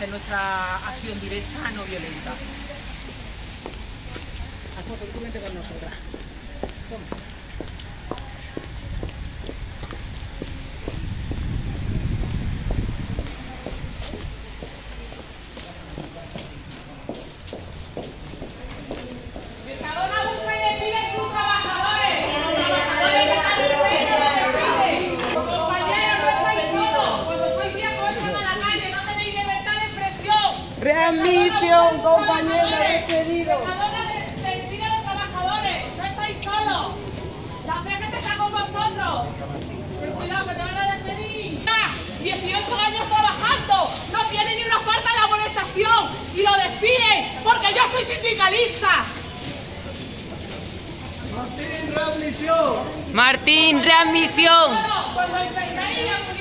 de nuestra acción directa no violenta. Alfonso, tú vente con nosotras. Toma. Readmisión, compañera, despedido. Despide a los trabajadores, no estáis solos. La fe que está con vosotros. Ten cuidado que te van a despedir. 18 años trabajando, no tiene ni una falta de amonestación y lo despiden porque yo soy sindicalista. Martín, readmisión. Martín, readmisión. Cuando enferméis